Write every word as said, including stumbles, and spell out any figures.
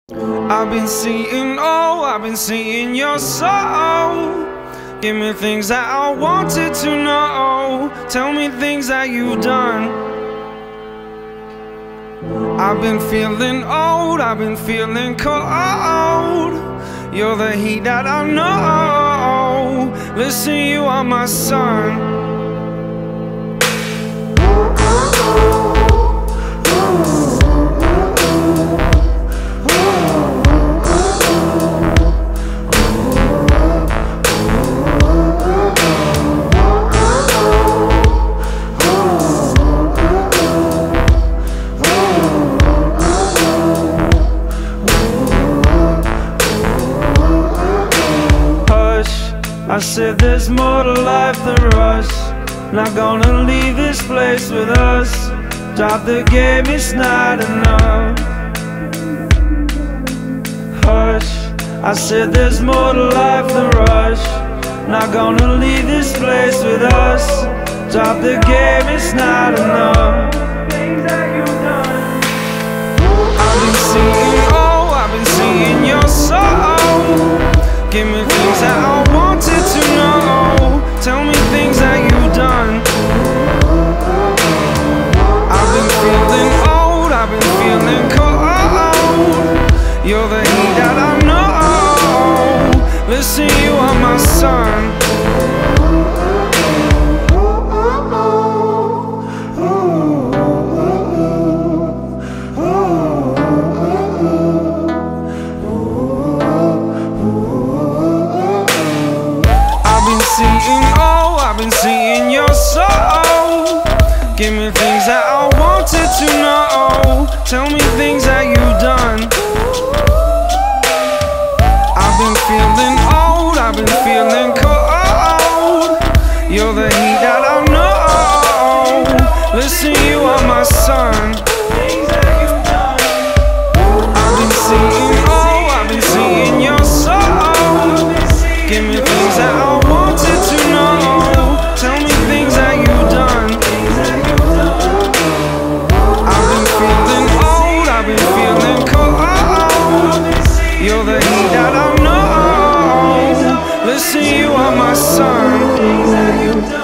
I've been seeing, oh, I've been seeing your soul. Give me things that I wanted to know. Tell me things that you've done. I've been feeling old, I've been feeling cold. You're the heat that I know. Listen, you are my sun. I said there's more to life than rush. Not gonna leave this place with us. Drop the game, it's not enough. Hush, I said there's more to life than rush. Not gonna leave this place with us. Drop the game, it's not enough. I've been seeing, oh, I've been seeing your soul. Give me things that I wanted to know. Tell me things that you've done. I've been feeling old, I've been feeling cold. You're the heat that I know. Listen, you are my sun. Seeing, oh, I've been seeing your soul. Give me things that I wanted to know. Tell me things that you've done. I've been feeling old, I've been feeling cold. You're the heat that I know. Listen, you are my sun. I've been seeing, oh, I've been seeing your soul. Give me things that I wanted to know. Tell me things that you've done. I've been feeling old, I've been feeling cold. You're the heat that I know. Listen, you are my sun.